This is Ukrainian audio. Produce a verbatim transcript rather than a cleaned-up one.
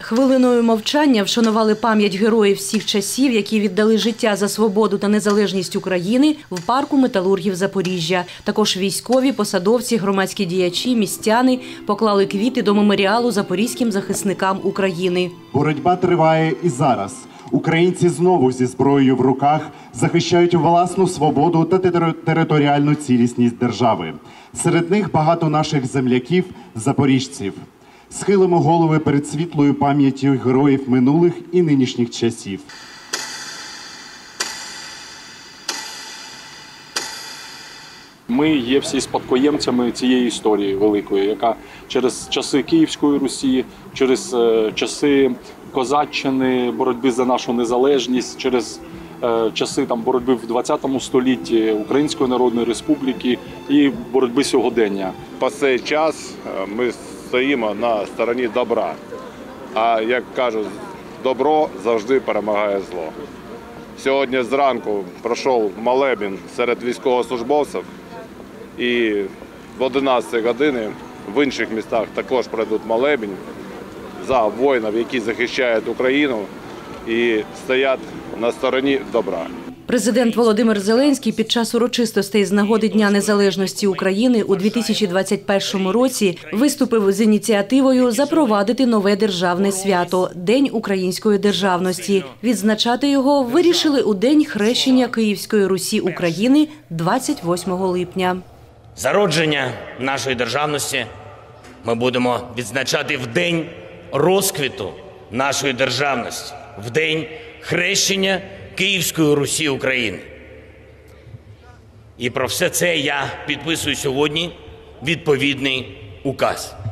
Хвилиною мовчання вшанували пам'ять героїв всіх часів, які віддали життя за свободу та незалежність України в парку металургів Запоріжжя. Також військові, посадовці, громадські діячі, містяни поклали квіти до меморіалу запорізьким захисникам України. Боротьба триває і зараз. Українці знову зі зброєю в руках захищають власну свободу та територіальну цілісність держави. Серед них багато наших земляків – запоріжців. Схилимо голови перед світлою пам'яттю героїв минулих і нинішніх часів. Ми є всі спадкоємцями цієї історії великої, яка через часи Київської Русі, через часи козаччини, боротьби за нашу незалежність, через часи там, боротьби в двадцятому столітті Української Народної Республіки і боротьби сьогодення. По цей час ми стоїмо на стороні добра, а як кажуть, добро завжди перемагає зло. Сьогодні зранку пройшов молебень серед військовослужбовців і в одинадцятій годині в інших містах також пройдуть молебень за воїнів, які захищають Україну і стоять на стороні добра. Президент Володимир Зеленський під час урочистостей з нагоди Дня незалежності України у дві тисячі двадцять першому році виступив з ініціативою запровадити нове державне свято – День української державності. Відзначати його вирішили у День хрещення Київської Русі України двадцять восьмого липня. Зародження нашої державності ми будемо відзначати в День розквіту нашої державності, в День хрещення Київської Русі України. І про все це я підписую сьогодні відповідний указ.